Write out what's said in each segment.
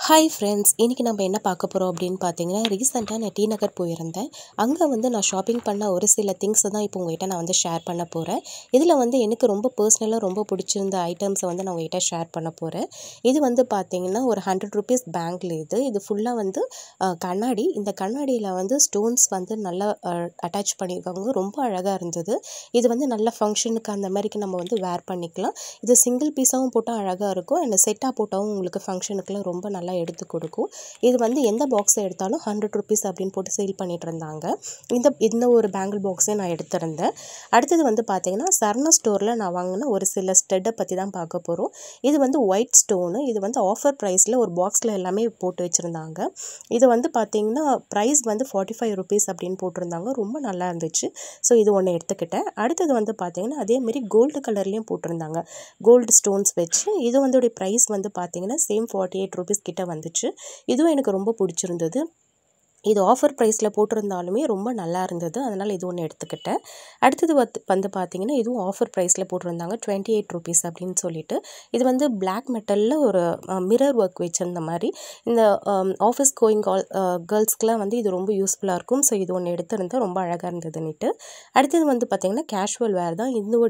Hi friends, இன்றைக்கி நம்ம என்ன பார்க்க போகிறோம் அப்படின்னு பார்த்தீங்கன்னா, ரீசெண்டாக நான் டி நகர் போயிருந்தேன். அங்கே நான் ஷாப்பிங் பண்ண ஒரு சில திங்ஸை தான் இப்போ உங்கள்கிட்ட நான் ஷேர் பண்ண போகிறேன். இதில் எனக்கு ரொம்ப பர்சனலாக ரொம்ப பிடிச்சிருந்த ஐட்டம்ஸை நான் உங்கள்கிட்ட ஷேர் பண்ண போகிறேன். இது பார்த்தீங்கன்னா ஒரு 100 ருபீஸ் பேங்கில் இது ஃபுல்லாக கண்ணாடி. இந்த கண்ணாடியில் ஸ்டோன்ஸ் நல்லா அட்டாச் பண்ணியிருக்காங்க. ரொம்ப அழகாக இருந்தது. இது நல்ல ஃபங்க்ஷனுக்கு அந்த மாதிரிக்கு நம்ம வேர் பண்ணிக்கலாம். இது சிங்கிள் பீஸாகவும் போட்டால் அழகாக இருக்கும், அண்ட் செட்டாக போட்டாலும் உங்களுக்கு ஃபங்க்ஷனுக்குலாம் ரொம்ப நல்லா எடுத்து கொடுக்கும். இது எந்த பாக்ஸை எடுத்தாலும் 100 ருபீஸ் அப்படின்னு போட்டு சேல் பண்ணிட்டு இருந்தாங்க. இந்த ஒரு பேங்கிள் பாக்ஸே நான் எடுத்திருந்தேன். அடுத்தது பார்த்தீங்கன்னா சரணா ஸ்டோரில் நான் வாங்கின ஒரு சில ஸ்டெட்டை பற்றி தான் பார்க்க போகிறோம். இது ஒயிட் ஸ்டோனு. இது ஆஃபர் ப்ரைஸில் ஒரு பாக்ஸில் எல்லாமே போட்டு வச்சுருந்தாங்க. இது பார்த்தீங்கன்னா ப்ரைஸ் 45 ருபீஸ் அப்படின்னு போட்டிருந்தாங்க. ரொம்ப நல்லா இருந்துச்சு. ஸோ இது ஒன்று எடுத்துக்கிட்டேன். அடுத்தது பார்த்தீங்கன்னா அதேமாரி கோல்டு கலர்லேயும் போட்டிருந்தாங்க, கோல்டு ஸ்டோன்ஸ் வச்சு. இதோடைய ப்ரைஸ் பார்த்தீங்கன்னா சேம் 48 ருபீஸ் கிட்ட வந்துச்சு. இதுவும் எனக்கு ரொம்ப பிடிச்சிருந்தது. இது ஆஃபர் ப்ரைஸில் போட்டிருந்தாலுமே ரொம்ப நல்லா இருந்தது, அதனால் இது ஒன்று எடுத்துக்கிட்டேன். அடுத்தது பார்த்தீங்கன்னா இதுவும் ஆஃபர் ப்ரைஸில் போட்டிருந்தாங்க 28 ருபீஸ் அப்படின்னு சொல்லிட்டு. இது பிளாக் மெட்டலில் ஒரு மிரர் ஒர்க் வச்சிருந்த மாதிரி. இந்த ஆஃபீஸ் கோயிங் கேர்ள்ஸ்க்குலாம் இது ரொம்ப யூஸ்ஃபுல்லாக இருக்கும். ஸோ இது ஒன்று எடுத்திருந்தேன், ரொம்ப அழகாக இருந்ததுன்னுட்டு. அடுத்தது பார்த்தீங்கன்னா கேஷுவல் வேர் தான். இந்த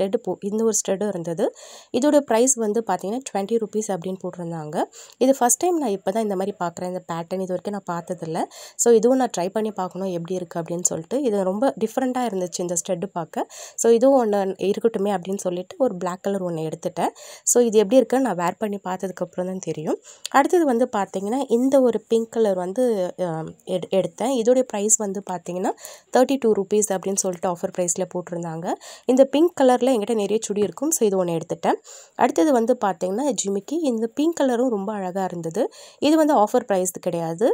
ஒரு ஸ்டெட்டு இருந்தது. இதோட ப்ரைஸ் பார்த்தீங்கன்னா 20 ருபீஸ் அப்படின்னு போட்டிருந்தாங்க. இது ஃபஸ்ட் டைம் நான் இப்போ தான் இந்த மாதிரி பார்க்குறேன். இந்த பேட்டர்ன் இது வரைக்கும் நான் பார்த்ததில்ல. ஸோ இதுவும் நான் ட்ரை பண்ணி பார்க்கணும் எப்படி இருக்குது அப்படின்னு சொல்லிட்டு. இது ரொம்ப டிஃப்ரெண்ட்டாக இருந்துச்சு இந்த ஸ்டெட்டு பார்க்க. ஸோ இதுவும் ஒன்று இருக்கட்டுமே அப்படின்னு சொல்லிட்டு ஒரு பிளாக் கலர் ஒன்று எடுத்துட்டேன். ஸோ இது எப்படி இருக்குன்னு நான் வேர் பண்ணி பார்த்ததுக்கப்புறம் தான் தெரியும். அடுத்தது பார்த்தீங்கன்னா இந்த ஒரு பிங்க் கலர் எடுத்தேன். இதோடைய ப்ரைஸ் பார்த்தீங்கன்னா 32 ருபீஸ் அப்படின்னு சொல்லிட்டு ஆஃபர் ப்ரைஸில் போட்டிருந்தாங்க. இந்த பிங்க் கலரில் என்கிட்ட நிறைய சுடி இருக்கும். ஸோ இது ஒன்று எடுத்துட்டேன். அடுத்தது பார்த்தீங்கன்னா ஜிமிக்கி. இந்த பிங்க் கலரும் ரொம்ப அழகாக இருந்தது. இது ஆஃபர் ப்ரைஸ் கிடையாது,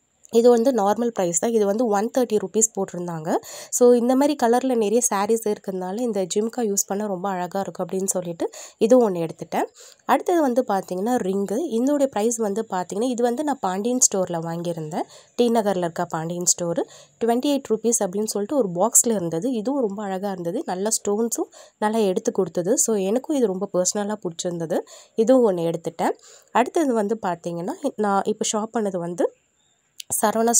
இது நார்மல் ப்ரைஸ் தான். இது 130 ருபீஸ் போட்டிருந்தாங்க. ஸோ இந்த மாதிரி கலரில் நிறைய சாரீஸ் இருக்கிறதுனால இந்த ஜிம்கா யூஸ் பண்ண ரொம்ப அழகாக இருக்கும் அப்படின்னு சொல்லிட்டு இதுவும் ஒன்று எடுத்துட்டேன். அடுத்தது பார்த்தீங்கன்னா ரிங்கு. இதோடைய ப்ரைஸ் பார்த்தீங்கன்னா இது நான் பாண்டியன் ஸ்டோரில் வாங்கியிருந்தேன். டி நகரில் இருக்க பாண்டியன் ஸ்டோரு. 28 ருபீஸ் அப்படின்னு சொல்லிட்டு ஒரு பாக்ஸில் இருந்தது. இதுவும் ரொம்ப அழகாக இருந்தது. நல்ல ஸ்டோன்ஸும் நல்லா எடுத்து கொடுத்தது. ஸோ எனக்கும் இது ரொம்ப பர்சனலாக பிடிச்சிருந்தது. இதுவும் ஒன்று எடுத்துட்டேன். அடுத்தது பார்த்தீங்கன்னா நான் இப்போ ஷாப் பண்ணது சரவணா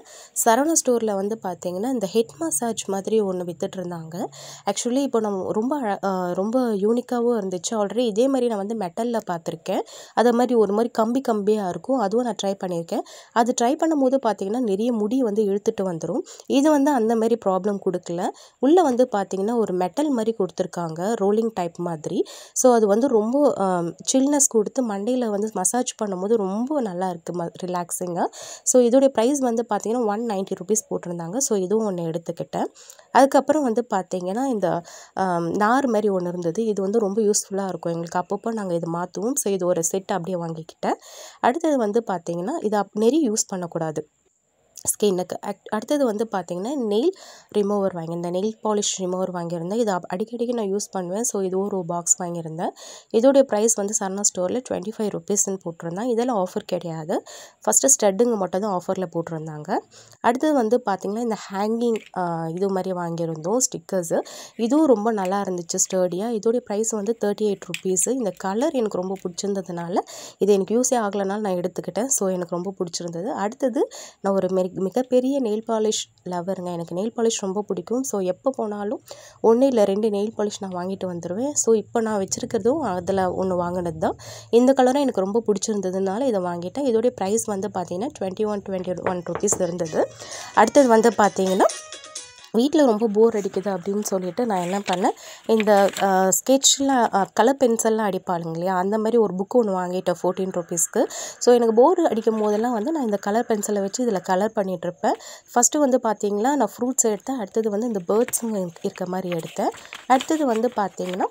ஸ்டோரில் பார்த்தீங்கன்னா இந்த ஹெட் மசாஜ் மாதிரி ஒன்று விற்றுட்ருந்தாங்க. ஆக்சுவலி இப்போ நம்ம ரொம்ப யூனிக்காகவும் இருந்துச்சு. ஆல்ரெடி இதே மாதிரி நான் மெட்டலில் பார்த்துருக்கேன். அதை மாதிரி ஒரு மாதிரி கம்பியாக இருக்கும். அதுவும் நான் ட்ரை பண்ணியிருக்கேன். அது ட்ரை பண்ணும்போது பார்த்தீங்கன்னா நிறைய முடி இழுத்துட்டு வந்துடும். இது அந்த மாதிரி ப்ராப்ளம் கொடுக்கல. உள்ளே பார்த்தீங்கன்னா ஒரு மெட்டல் மாதிரி கொடுத்துருக்காங்க, ரோலிங் டைப் மாதிரி. ஸோ அது ரொம்ப சில்னஸ் கொடுத்து மண்டையில் மசாஜ் பண்ணும்போது ரொம்ப நல்லா இருக்குது, ரிலாக்ஸிங்காக. ஸோ இதோடைய ப்ரைஸ் பார்த்தீங்கன்னா 190 ருபீஸ் போட்டிருந்தாங்க. ஸோ இதுவும் ஒன்று எடுத்துக்கிட்டேன். அதுக்கப்புறம் பார்த்தீங்கன்னா இந்த நார் மாதிரி ஒன்று இருந்தது. இது ரொம்ப யூஸ்ஃபுல்லாக இருக்கும் எங்களுக்கு. அப்பப்போ நாங்கள் இது மாற்றுவோம். ஸோ இது ஒரு செட் அப்படியே வாங்கிக்கிட்டேன். அடுத்தது பார்த்தீங்கன்னா இதை நிறைய யூஸ் பண்ணக்கூடாது ஸ்கின்னுக்கு. அடுத்தது பார்த்தீங்கன்னா நெயில் ரிமூவர் வாங்கியிருந்தேன். நெயில் பாலிஷ் ரிமூவர் வாங்கியிருந்தேன். இது அடிக்கடிக்கு நான் யூஸ் பண்ணுவேன். ஸோ இது ஒரு பாக்ஸ் வாங்கியிருந்தேன். இதோடைய ப்ரைஸ் சரணா ஸ்டோரில் 25 ருபீஸ்ன்னு போட்டிருந்தேன். இதெல்லாம் ஆஃபர் கிடையாது. ஃபஸ்ட்டு ஸ்டட்டுங்க மட்டும் தான் ஆஃபரில் போட்டிருந்தாங்க. அடுத்தது பார்த்தீங்கன்னா இந்த ஹேங்கிங் இது மாதிரி வாங்கியிருந்தோம், ஸ்டிக்கர்ஸு. இதுவும் ரொம்ப நல்லா இருந்துச்சு, ஸ்டர்டியாக. இதோடைய ப்ரைஸ் 38 ருபீஸு. இந்த கலர் எனக்கு ரொம்ப பிடிச்சிருந்ததுனால இது எனக்கு யூஸே ஆகலைனால நான் எடுத்துக்கிட்டேன். ஸோ எனக்கு ரொம்ப பிடிச்சிருந்தது. அடுத்தது நான் ஒரு மிகப்பெரிய நெயில் பாலிஷ் லவருங்க. எனக்கு நெயில் பாலிஷ் ரொம்ப பிடிக்கும். ஸோ எப்போ போனாலும் 1 இல்லை 2 நெயில் பாலிஷ் நான் வாங்கிட்டு வந்துடுவேன். ஸோ இப்போ நான் வச்சுருக்கிறதும் அதில் ஒன்று வாங்கினது தான். இந்த கலரும் எனக்கு ரொம்ப பிடிச்சிருந்ததுனால இதை வாங்கிட்டேன். இதோடைய ப்ரைஸ் பார்த்தீங்கன்னா 21 ருபீஸ் இருந்தது. அடுத்தது பார்த்தீங்கன்னா வீட்டில் ரொம்ப போர் அடிக்குது அப்படின்னு சொல்லிட்டு நான் என்ன பண்ணேன், இந்த ஸ்கெட்சில் கலர் பென்சில்லாம் அடிப்பாளுங்க இல்லையா, அந்த மாதிரி ஒரு புக்கு ஒன்று வாங்கிட்டேன் 14 ருபீஸ்க்கு. ஸோ எனக்கு போர் அடிக்கும் போதெல்லாம் நான் இந்த கலர் பென்சிலை வச்சு இதில் கலர் பண்ணிகிட்ருப்பேன். ஃபஸ்ட்டு பார்த்தீங்கன்னா நான் ஃப்ரூட்ஸ் எடுத்தேன். அடுத்தது இந்த பேர்ட்ஸுங்க இருக்க மாதிரி எடுத்தேன். அடுத்தது பார்த்தீங்கன்னா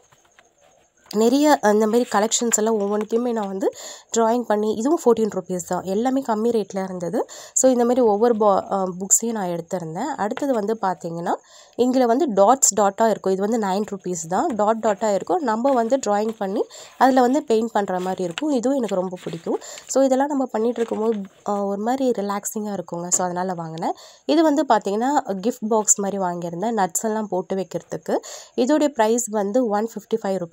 நிறைய அந்த மாதிரி கலெக்ஷன்ஸ் எல்லாம் ஒவ்வொன்றுத்தையுமே நான் ட்ராயிங் பண்ணி, இதுவும் 14 ருபீஸ் தான். எல்லாமே கம்மி ரேட்டில் இருந்தது. ஸோ இந்தமாதிரி ஒவ்வொரு புக்ஸையும் நான் எடுத்திருந்தேன். அடுத்தது பார்த்தீங்கன்னா இங்கே டாட்டாக இருக்கும். இது 9 ருபீஸ் தான். டாட்டாக இருக்கும். நம்ம ட்ராயிங் பண்ணி அதில் பெயிண்ட் பண்ணுற மாதிரி இருக்கும். இதுவும் எனக்கு ரொம்ப பிடிக்கும். ஸோ இதெல்லாம் நம்ம பண்ணிகிட்டு இருக்கும்போது ஒரு மாதிரி ரிலாக்ஸிங்காக இருக்குங்க. ஸோ அதனால் வாங்கினேன். இது பார்த்தீங்கன்னா கிஃப்ட் பாக்ஸ் மாதிரி வாங்கியிருந்தேன், நட்ஸ் எல்லாம் போட்டு வைக்கிறதுக்கு. இதோடைய ப்ரைஸ் 155 ருபீஸ் போட்டிருந்தேன்.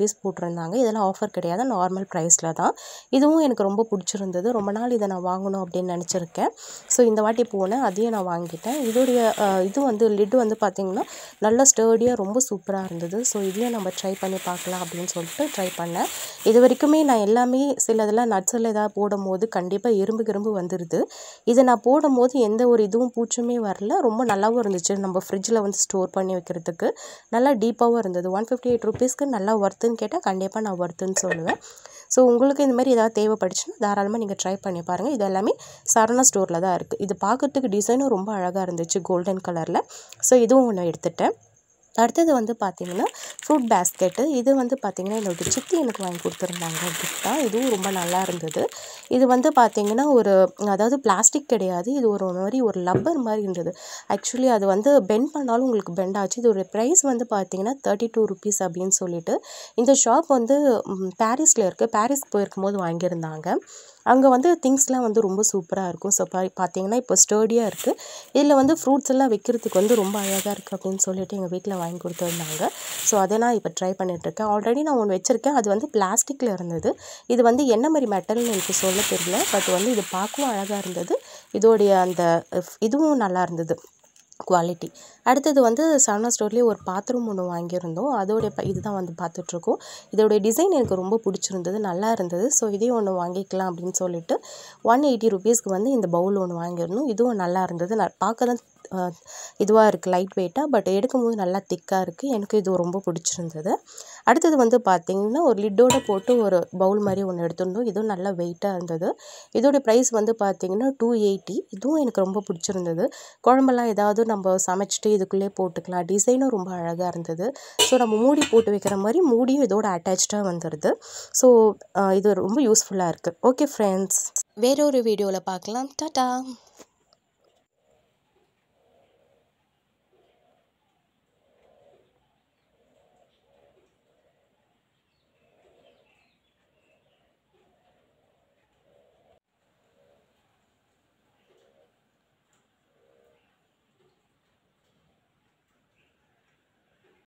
போட்டிருந்தாங்க. இதெல்லாம் ஆஃபர் கிடையாது, நார்மல் ப்ரைஸில் தான். இதுவும் எனக்கு ரொம்ப பிடிச்சிருந்தது. ரொம்ப நாள் இதை நான் வாங்கணும் அப்படின்னு நினச்சிருக்கேன். ஸோ இந்த வாட்டி போனேன், அதையும் நான் வாங்கிட்டேன். இதோடைய இது வந்து லிட் வந்து பார்த்திங்கன்னா நல்லா ஸ்டர்டியாக ரொம்ப சூப்பராக இருந்தது. ஸோ இதையும் நம்ம ட்ரை பண்ணி பார்க்கலாம் அப்படின்னு சொல்லிட்டு ட்ரை பண்ணேன். இது வரைக்குமே நான் எல்லாமே சிலதெல்லாம் நட்ஸில் ஏதாவது போடும்போது கண்டிப்பாக எறும்பு வந்துடுது. இதை நான் போடும்போது எந்த ஒரு இதுவும் பூச்சுமே வரல. ரொம்ப நல்லாவும் இருந்துச்சு. நம்ம ஃப்ரிட்ஜில் வந்து ஸ்டோர் பண்ணி வைக்கிறதுக்கு நல்லா டீப்பாகவும் இருந்தது. 158 ருபீஸ்க்கு நல்லா ஒர்த்துன்னு கேட்டால் கண்டிப்பாக நான் ஒர்த்துன்னு சொல்லுவேன். ஸோ உங்களுக்கு இந்த மாதிரி ஏதாவது தேவைப்படுச்சுன்னா தாராளமாக நீங்கள் ட்ரை பண்ணி பாருங்கள். இது எல்லாமே சரவணா ஸ்டோரில் தான் இருக்குது. இது பார்க்கறதுக்கு டிசைனும் ரொம்ப அழகாக இருந்துச்சு, கோல்டன் கலரில். ஸோ இதுவும் ஒன்று எடுத்துட்டேன். அடுத்தது வந்து பார்த்திங்கன்னா ஃப்ரூட் பேஸ்கெட்டு. இது வந்து பார்த்திங்கன்னா என்னோட சித்தி எனக்கு வாங்கி கொடுத்துருந்தாங்க கிஃப்டாக. இதுவும் ரொம்ப நல்லா இருந்தது. இது வந்து பார்த்திங்கன்னா அதாவது பிளாஸ்டிக் கிடையாது, இது ஒரு மாதிரி ஒரு லப்பர் மாதிரி இருந்தது. ஆக்சுவலி அது வந்து பெண்ட் பண்ணாலும் உங்களுக்கு பெண்ட் ஆச்சு. இதோட ப்ரைஸ் வந்து பார்த்திங்கன்னா 32 ருபீஸ் அப்படின்னு சொல்லிட்டு. இந்த ஷாப் வந்து பாரிஸில் இருக்குது. பாரிஸ்க்கு போயிருக்கும் போது வாங்கியிருந்தாங்க. அங்கே வந்து திங்ஸ்லாம் வந்து ரொம்ப சூப்பராக இருக்கும். ஸோ பார்த்திங்கன்னா இப்போ ஸ்டர்டியாக இருக்குது. இதில் வந்து ஃப்ரூட்ஸ் எல்லாம் வைக்கிறதுக்கு வந்து ரொம்ப அழகாக இருக்குது அப்படின்னு சொல்லிட்டு எங்கள் வீட்டில் வாங்கி கொடுத்துருந்தாங்க. ஸோ அதை நான் இப்போ ட்ரை பண்ணிகிட்ருக்கேன். ஆல்ரெடி நான் ஒன்று வச்சுருக்கேன், அது வந்து பிளாஸ்டிக்கில் இருந்தது. இது வந்து என்ன மாதிரி மெட்டல்னு எனக்கு சொல்ல தெரியல. பட் வந்து இது பார்க்கவும் அழகாக இருந்தது. இதோடைய அந்த இதுவும் நல்லா இருந்தது, குவாலிட்டி. அடுத்தது வந்து சரவணா ஸ்டோர்லேயே ஒரு பாத்திரம் ஒன்று வாங்கியிருந்தோம். அதோடைய இதுதான் வந்து பார்த்துட்ருக்கோம். இதோடைய டிசைன் எனக்கு ரொம்ப பிடிச்சிருந்தது, நல்லா இருந்தது. ஸோ இதையும் ஒன்று வாங்கிக்கலாம் அப்படின்னு சொல்லிட்டு 180 ருபீஸ்க்கு வந்து இந்த பவுல் ஒன்று வாங்கியிருந்தோம். இதுவும் நல்லா இருந்தது. பார்க்க தான் இதுவாக இருக்குது, லைட் வெயிட்டாக, பட் எடுக்கும்போது நல்லா திக்காக இருக்குது. எனக்கு இது ரொம்ப பிடிச்சிருந்தது. அடுத்தது வந்து பார்த்திங்கன்னா ஒரு லிட்டோடு போட்டு ஒரு பவுல் மாதிரி ஒன்று எடுத்துருந்தோம். இதுவும் நல்லா வெயிட்டாக இருந்தது. இதோடைய ப்ரைஸ் வந்து பார்த்திங்கன்னா 280. இதுவும் எனக்கு ரொம்ப பிடிச்சிருந்தது. குழம்பெல்லாம் ஏதாவது நம்ம சமைச்சிட்டு இதுக்குள்ளே போட்டுக்கலாம். டிசைனும் ரொம்ப அழகாக இருந்தது. ஸோ நம்ம மூடி போட்டு வைக்கிற மாதிரி மூடியும் இதோட அட்டாச்சாக வந்துடுது. ஸோ இது ரொம்ப யூஸ்ஃபுல்லாக இருக்குது. ஓகே ஃப்ரெண்ட்ஸ், வேறொரு வீடியோவில் பார்க்கலாம். டாட்டா.